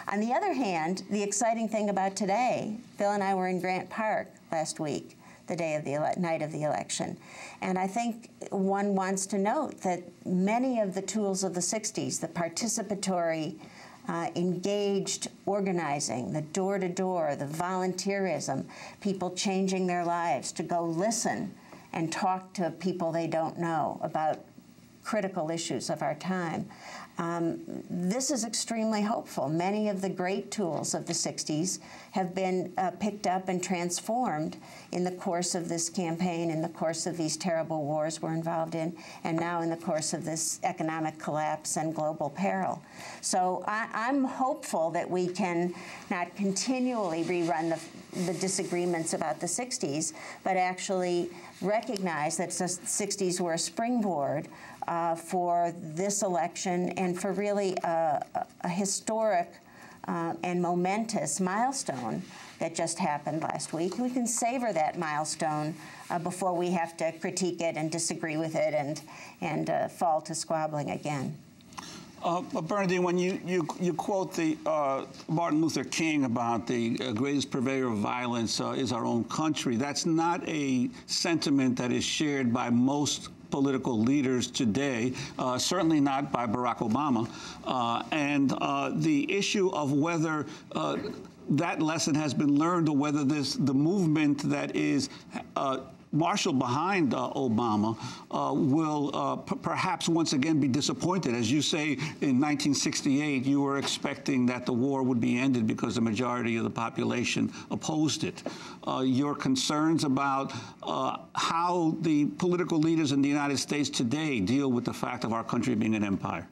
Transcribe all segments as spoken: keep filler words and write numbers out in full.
On the other hand, the exciting thing about today, Bill and I were in Grant Park last week, the day of the ele night of the election. And I think one wants to note that many of the tools of the sixties, the participatory, uh, engaged organizing, the door-to-door, the volunteerism, people changing their lives to go listen and talk to people they don't know about critical issues of our time. Um, this is extremely hopeful. Many of the great tools of the sixties have been uh, picked up and transformed in the course of this campaign, in the course of these terrible wars we're involved in, and now in the course of this economic collapse and global peril. So I, I'm hopeful that we can not continually rerun the, the disagreements about the sixties, but actually recognize that the sixties were a springboard Uh, for this election and for really a, a historic uh, and momentous milestone that just happened last week. We can savor that milestone uh, before we have to critique it and disagree with it and, and uh, fall to squabbling again. Uh, Bernardine, when you, you, you quote the uh, Martin Luther King about the uh, greatest purveyor of violence uh, is our own country, that's not a sentiment that is shared by most political leaders today, uh, certainly not by Barack Obama. Uh, and uh, the issue of whether uh, that lesson has been learned or whether this the movement that is uh, marshaled behind uh, Obama uh, will uh, p perhaps once again be disappointed. As you say, in nineteen sixty-eight, you were expecting that the war would be ended because the majority of the population opposed it. Uh, your concerns about uh, how the political leaders in the United States today deal with the fact of our country being an empire?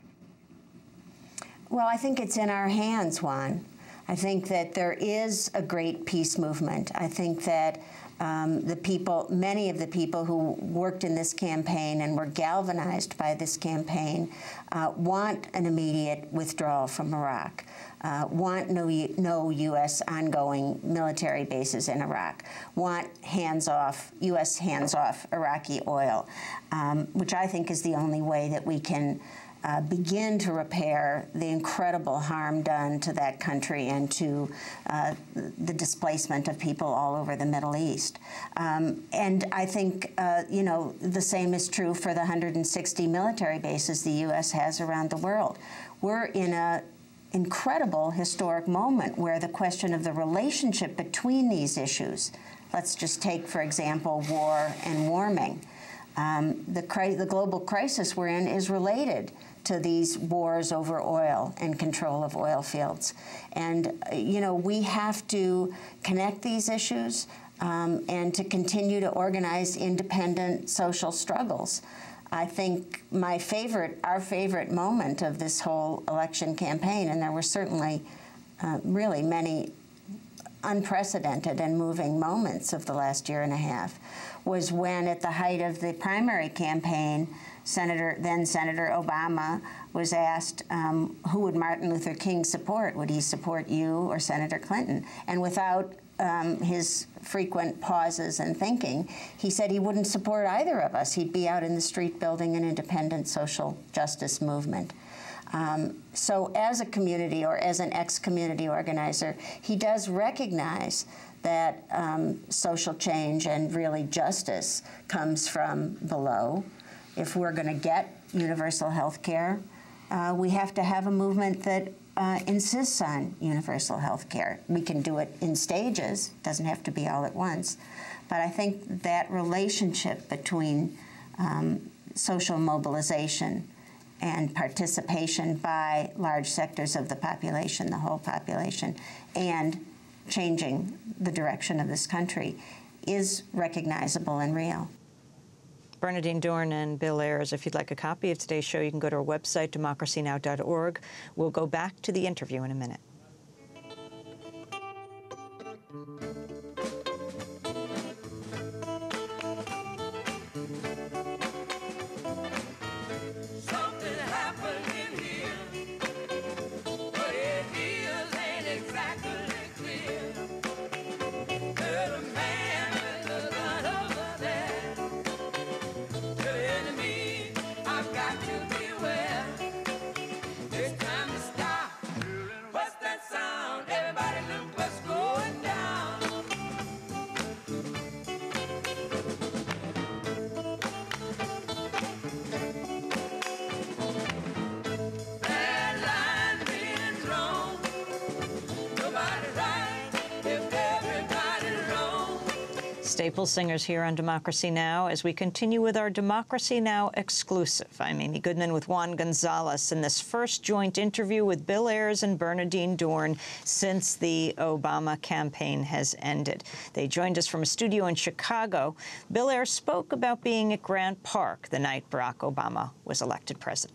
Well, I think it's in our hands, Juan. I think that there is a great peace movement. I think that Um, the people, many of the people who worked in this campaign and were galvanized by this campaign uh, want an immediate withdrawal from Iraq, uh, want no, no U S ongoing military bases in Iraq, want hands-off, U S hands-off Iraqi oil, um, which I think is the only way that we can Uh, begin to repair the incredible harm done to that country and to uh, the displacement of people all over the Middle East. Um, and I think, uh, you know, the same is true for the one hundred sixty military bases the U S has around the world. We're in an incredible historic moment where the question of the relationship between these issues, let's just take, for example, war and warming. Um, the, cri the global crisis we're in is related to these wars over oil and control of oil fields. And, you know, we have to connect these issues um, and to continue to organize independent social struggles. I think my favorite, our favorite moment of this whole election campaign, and there were certainly uh, really many unprecedented and moving moments of the last year and a half, was when at the height of the primary campaign, Senator, then Senator Obama was asked, um, who would Martin Luther King support? Would he support you or Senator Clinton? And without um, his frequent pauses and thinking, he said he wouldn't support either of us. He'd be out in the street building an independent social justice movement. Um, so as a community or as an ex-community organizer, he does recognize that um, social change and really justice comes from below. If we're going to get universal health care, uh, we have to have a movement that uh, insists on universal health care. We can do it in stages, doesn't have to be all at once. But I think that relationship between um, social mobilization and participation by large sectors of the population, the whole population, and changing the direction of this country is recognizable and real. Bernardine Dohrn and Bill Ayers, if you'd like a copy of today's show, you can go to our website, democracy now dot org. We'll go back to the interview in a minute. It's time to stop. What's that sound? Staple Singers here on Democracy Now! As we continue with our Democracy Now! Exclusive. I'm Amy Goodman with Juan Gonzalez in this first joint interview with Bill Ayers and Bernardine Dohrn since the Obama campaign has ended. They joined us from a studio in Chicago. Bill Ayers spoke about being at Grant Park the night Barack Obama was elected president.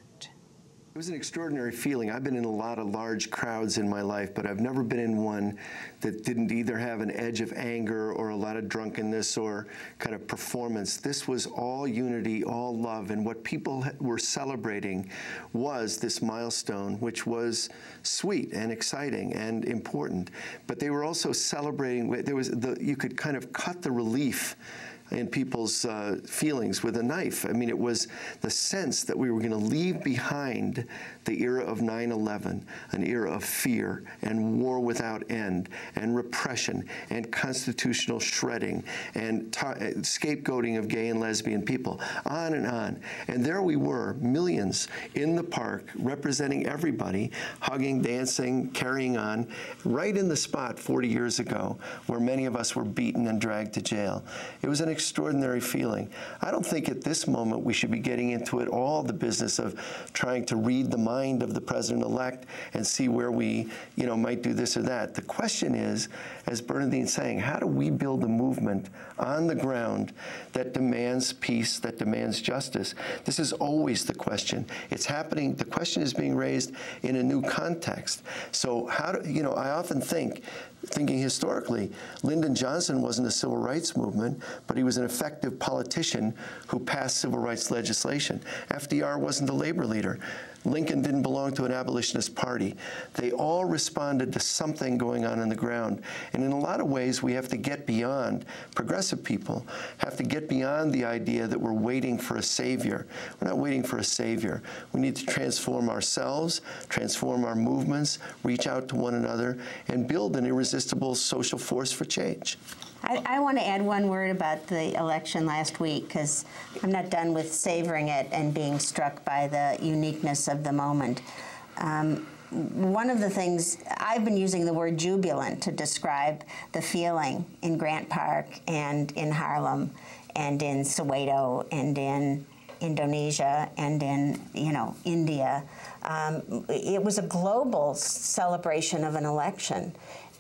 It was an extraordinary feeling. I've been in a lot of large crowds in my life, but I've never been in one that didn't either have an edge of anger or a lot of drunkenness or kind of performance. This was all unity, all love, and what people were celebrating was this milestone, which was sweet and exciting and important. But they were also celebrating, there was the, you could kind of cut the relief in people's uh, feelings with a knife. I mean, it was the sense that we were going to leave behind the era of nine eleven, an era of fear and war without end and repression and constitutional shredding and scapegoating of gay and lesbian people, on and on. And there we were, millions in the park representing everybody, hugging, dancing, carrying on, right in the spot forty years ago where many of us were beaten and dragged to jail. It was an extraordinary feeling. I don't think at this moment we should be getting into it all the business of trying to read the mind of the president-elect and see where we, you know, might do this or that. The question is, as Bernardine's saying, how do we build a movement on the ground that demands peace, that demands justice? This is always the question. It's happening, the question is being raised in a new context. So how do, you know, I often think, thinking historically, Lyndon Johnson wasn't a civil rights movement, but he was an effective politician who passed civil rights legislation. F D R wasn't a labor leader. Lincoln didn't belong to an abolitionist party. They all responded to something going on on the ground. And in a lot of ways, we have to get beyond, progressive people have to get beyond the idea that we're waiting for a savior. We're not waiting for a savior. We need to transform ourselves, transform our movements, reach out to one another, and build an irresistible social force for change. I, I want to add one word about the election last week, because I'm not done with savoring it and being struck by the uniqueness of the moment. Um, one of the things, I've been using the word jubilant to describe the feeling in Grant Park and in Harlem and in Soweto and in Indonesia and in, you know, India. Um, it was a global celebration of an election.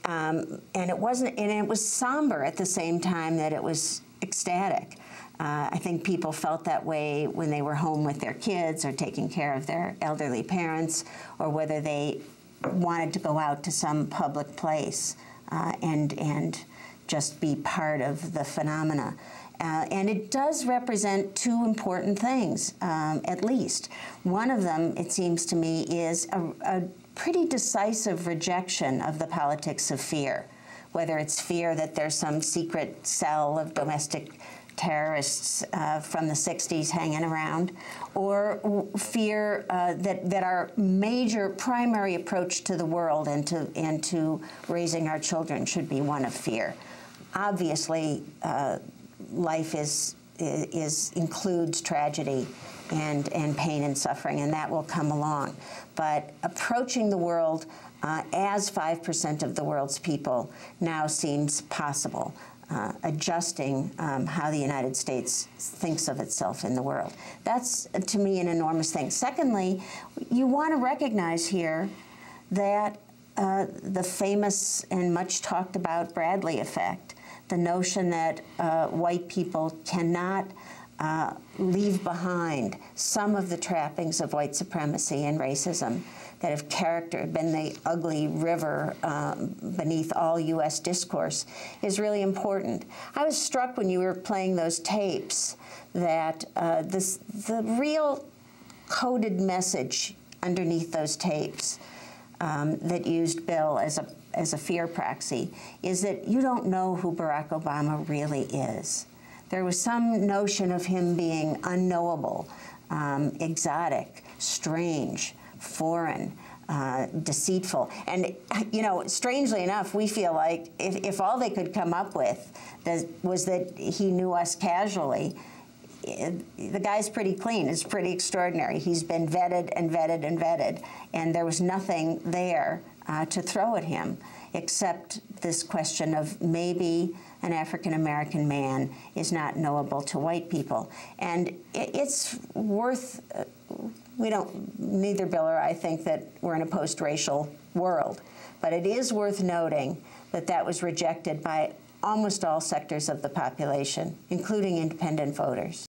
Um, and it wasn't, and it was somber at the same time that it was ecstatic. Uh, I think people felt that way when they were home with their kids or taking care of their elderly parents, or whether they wanted to go out to some public place uh, and and just be part of the phenomena. Uh, and it does represent two important things, um, at least. One of them, it seems to me, is a, a pretty decisive rejection of the politics of fear, whether it's fear that there's some secret cell of domestic terrorists uh, from the sixties hanging around, or fear uh, that, that our major primary approach to the world and to, and to raising our children should be one of fear. Obviously, uh, life is, is includes tragedy and, and pain and suffering, and that will come along. But approaching the world uh, as five percent of the world's people now seems possible, uh, adjusting um, how the United States thinks of itself in the world. That's, to me, an enormous thing. Secondly, you want to recognize here that uh, the famous and much talked about Bradley effect, the notion that uh, white people cannot Uh, leave behind some of the trappings of white supremacy and racism that have character, been the ugly river um, beneath all U S discourse, is really important. I was struck when you were playing those tapes that uh, this, the real coded message underneath those tapes um, that used Bill as a, as a fear proxy is that you don't know who Barack Obama really is. There was some notion of him being unknowable, um, exotic, strange, foreign, uh, deceitful. And, you know, strangely enough, we feel like if, if all they could come up with was that he knew us casually, the guy's pretty clean. It's pretty extraordinary. He's been vetted and vetted and vetted, and there was nothing there uh, to throw at him except this question of maybe an African-American man is not knowable to white people. And it, it's worth, uh, we don't, neither Bill or I think that we're in a post-racial world, but it is worth noting that that was rejected by almost all sectors of the population, including independent voters.